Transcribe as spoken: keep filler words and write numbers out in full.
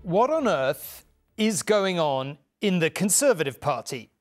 What on earth is going on in the Conservative Party?